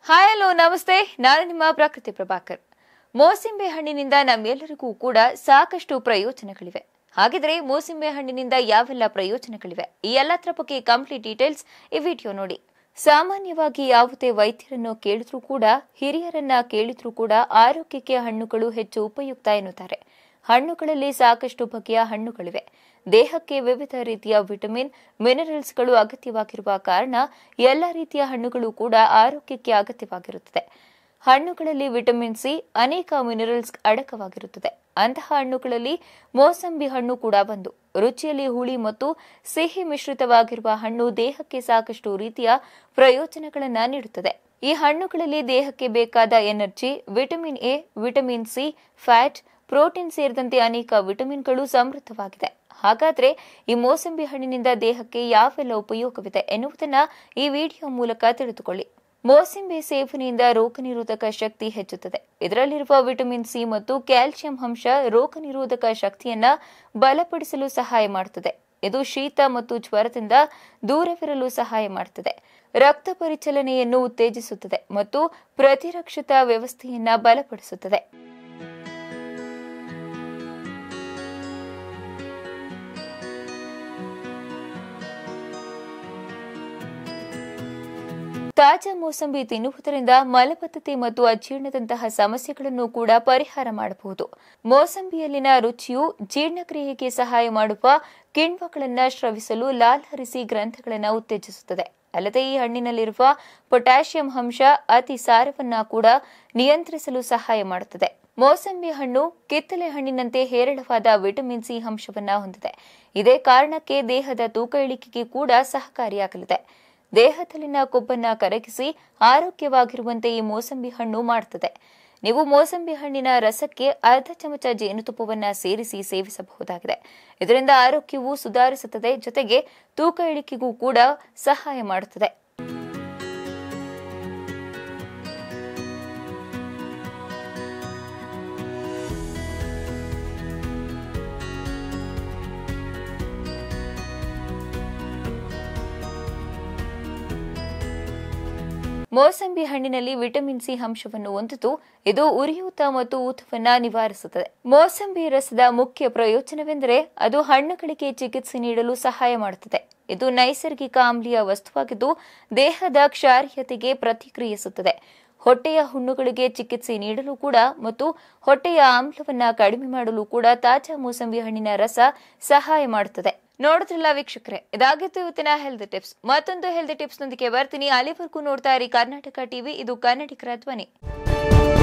Hi hello ನಮಸ್ತೆ, ನಾನು ನಿಮ್ಮ ಪ್ರಕೃತಿ ಪ್ರಭಾಕರ್. ಮೋಸಂಬಿ ಹಣ್ಣಿನಿಂದ ನಮ್ಮೆಲ್ಲರಿಗೂ ಕೂಡ ಸಾಕಷ್ಟು ಪ್ರಯೋಜನಗಳಿವೆ. ಹಾಗಿದ್ರೆ ಮೋಸಂಬಿ ಹಣ್ಣಿನಿಂದ ಯಾವೆಲ್ಲ ಪ್ರಯೋಜನಗಳಿವೆ, ಈ ಎಲ್ಲದರ ಬಗ್ಗೆ ಕಂಪ್ಲೀಟ್ ಡೀಟೇಲ್ಸ್ ಈ ವಿಡಿಯೋ ನೋಡಿ. ಸಾಮಾನ್ಯವಾಗಿ ಯಾವುದೇ ವೈದ್ಯರನ್ನು ಕೇಳಿದ್ರೂ ಕೂಡ, ಹಿರಿಯರನ್ನ ಕೇಳಿದ್ರೂ ಕೂಡ ಆರೋಗ್ಯಕ್ಕೆ ಹಣ್ಣುಗಳು ಹೆಚ್ಚು ಉಪಯುಕ್ತ ಎನ್ನುತ್ತಾರೆ. ಹಣ್ಣುಗಳಲ್ಲಿ ಸಾಕಷ್ಟು ಬಗೆಯ ಹಣ್ಣುಗಳಿವೆ. ದೇಹಕ್ಕೆ ವಿವಿಧ ರೀತಿಯ ವಿಟಮಿನ್, ಮಿನರಲ್ಸ್ಗಳು ಅಗತ್ಯವಾಗಿರುವ ಕಾರಣ ಎಲ್ಲ ರೀತಿಯ ಹಣ್ಣುಗಳು ಕೂಡ ಆರೋಗ್ಯಕ್ಕೆ ಅಗತ್ಯವಾಗಿರುತ್ತದೆ. ಹಣ್ಣುಗಳಲ್ಲಿ ವಿಟಮಿನ್ ಸಿ, ಅನೇಕ ಮಿನರಲ್ಸ್ ಅಡಕವಾಗಿರುತ್ತದೆ. ಅಂತಹ ಹಣ್ಣುಗಳಲ್ಲಿ ಮೋಸಂಬಿ ಹಣ್ಣು ಕೂಡ ಒಂದು. ರುಚಿಯಲ್ಲಿ ಹುಳಿ ಮತ್ತು ಸಿಹಿ ಮಿಶ್ರಿತವಾಗಿರುವ ಹಣ್ಣು ದೇಹಕ್ಕೆ ಸಾಕಷ್ಟು ರೀತಿಯ ಪ್ರಯೋಜನಗಳನ್ನು ನೀಡುತ್ತದೆ. ಈ ಹಣ್ಣುಗಳಲ್ಲಿ ದೇಹಕ್ಕೆ ಬೇಕಾದ energy, vitamin A, vitamin C, fat, protein ಸೇರಿದಂತೆ ಅನೇಕ ವಿಟಮಿನ್ಗಳು ಸಮೃದ್ಧವಾಗಿದೆ. ಹಾಗಾದ್ರೆ ಈ ಮೋಸಂಬಿ ಹಣ್ಣಿನಿಂದ ದೇಹಕ್ಕೆ ಯಾವೆಲ್ಲ ಉಪಯೋಗವಿದೆ ಎನ್ನುವುದನ್ನ ಈ ವಿಡಿಯೋ ಮೂಲಕ ತಿಳಿದುಕೊಳ್ಳಿ. ಮೋಸಂಬಿ ಸೇವನೆಯಿಂದ ರೋಗ ನಿರೋಧಕ ಶಕ್ತಿ ಹೆಚ್ಚುತ್ತದೆ. ಇದರಲ್ಲಿರುವ ವಿಟಮಿನ್ ಸಿ ಮತ್ತು ಕ್ಯಾಲ್ಸಿಯಂ ಅಂಶ ರೋಗ ನಿರೋಧಕ ಶಕ್ತಿಯನ್ನ ಬಲಪಡಿಸಲು ಸಹಾಯ ಮಾಡುತ್ತದೆ. ಇದು ಶೀತ ಮತ್ತು ಜ್ವರದಿಂದ ದೂರವಿರಲು ಸಹಾಯ ಮಾಡುತ್ತದೆ. ರಕ್ತ ಪರಿಚಲನೆಯನ್ನು ಉತ್ತೇಜಿಸುತ್ತದೆ ಮತ್ತು ಪ್ರತಿರಕ್ಷಿತ ವ್ಯವಸ್ಥೆಯನ್ನ ಬಲಪಡಿಸುತ್ತದೆ. ತಾಜಾ ಮೋಸಂಬಿ ತಿನ್ನುವುದರಿಂದ ಮಲಬದ್ಧತೆ ಮತ್ತು ಅಜೀರ್ಣದಂತಹ ಸಮಸ್ಯೆಗಳನ್ನು ಕೂಡ ಪರಿಹಾರ ಮಾಡಬಹುದು. ಮೋಸಂಬಿಯಲ್ಲಿನ ರುಚಿಯು ಜೀರ್ಣಕ್ರಿಯೆಗೆ ಸಹಾಯ ಮಾಡುವ ಕಿಣ್ವಗಳನ್ನು ಸ್ರವಿಸಲು ಲಾಲಾರಿಸಿ ಗ್ರಂಥಗಳನ್ನು ಉತ್ತೇಜಿಸುತ್ತದೆ. ಅಲ್ಲದೆ ಈ ಹಣ್ಣಿನಲ್ಲಿರುವ ಪೊಟ್ಯಾಷಿಯಂ ಅಂಶ ಅತಿಸಾರವನ್ನ ಕೂಡ ನಿಯಂತ್ರಿಸಲು ಸಹಾಯ ಮಾಡುತ್ತದೆ. ಮೋಸಂಬಿ ಹಣ್ಣು ಕಿತ್ತಳೆ ಹಣ್ಣಿನಂತೆ ಹೇರಳವಾದ ವಿಟಮಿನ್ ಸಿ ಅಂಶವನ್ನ ಹೊಂದಿದೆ. ಇದೇ ಕಾರಣಕ್ಕೆ ದೇಹದ ತೂಕ ಇಳಿಕೆಗೆ ಕೂಡ ಸಹಕಾರಿಯಾಗಲಿದೆ. ದೇಹದಲ್ಲಿನ ಕೊಬ್ಬನ್ನ ಕರಗಿಸಿ ಆರೋಗ್ಯವಾಗಿರುವಂತೆ ಈ ಮೋಸಂಬಿ ಹಣ್ಣು ಮಾಡುತ್ತದೆ. ನೀವು ಮೋಸಂಬಿ ಹಣ್ಣಿನ ರಸಕ್ಕೆ ಅರ್ಧ ಚಮಚ ಜೇನುತುಪ್ಪವನ್ನ ಸೇರಿಸಿ ಸೇವಿಸಬಹುದಾಗಿದೆ. ಇದರಿಂದ ಆರೋಗ್ಯವು ಸುಧಾರಿಸುತ್ತದೆ, ಜೊತೆಗೆ ತೂಕ ಇಳಿಕೆಗೂ ಕೂಡ ಸಹಾಯ ಮಾಡುತ್ತದೆ. ಮೋಸಂಬಿ ಹಣ್ಣಿನಲ್ಲಿ ವಿಟಮಿನ್ ಸಿ ಅಂಶವನ್ನು ಹೊಂದಿದ್ದು, ಇದು ಉರಿಯೂತ ಮತ್ತು ಊತವನ್ನ ನಿವಾರಿಸುತ್ತದೆ. ಮೋಸಂಬಿ ರಸದ ಮುಖ್ಯ ಪ್ರಯೋಜನವೆಂದರೆ ಅದು ಹಣ್ಣುಗಳಿಗೆ ಚಿಕಿತ್ಸೆ ನೀಡಲು ಸಹಾಯ ಮಾಡುತ್ತದೆ. ಇದು ನೈಸರ್ಗಿಕ ಆಮ್ಲೀಯ ವಸ್ತುವಾಗಿದ್ದು, ದೇಹದ ಕ್ಷಾರೀಯತೆಗೆ ಪ್ರತಿಕ್ರಿಯಿಸುತ್ತದೆ. ಹೊಟ್ಟೆಯ ಹುಣ್ಣುಗಳಿಗೆ ಚಿಕಿತ್ಸೆ ನೀಡಲು ಕೂಡ ಮತ್ತು ಹೊಟ್ಟೆಯ ಆಮ್ಲವನ್ನ ಕಡಿಮೆ ಮಾಡಲು ಕೂಡ ತಾಜಾ ಮೋಸಂಬಿ ಹಣ್ಣಿನ ರಸ ಸಹಾಯ ಮಾಡುತ್ತದೆ. ನೋಡಿದ್ರಲ್ಲ ವೀಕ್ಷಕರೇ, ಇದಾಗಿತ್ತು ಇವತ್ತಿನ ಹೆಲ್ತ್ ಟಿಪ್ಸ್. ಮತ್ತೊಂದು ಹೆಲ್ತ್ ಟಿಪ್ಸ್ ನೊಂದಿಗೆ ಬರ್ತೀನಿ. ಅಲ್ಲಿವರೆಗೂ ನೋಡ್ತಾ ಇರಿ ಕರ್ನಾಟಕ ಟಿವಿ. ಇದು ಕನ್ನಡಿಗರ ಧ್ವನಿ.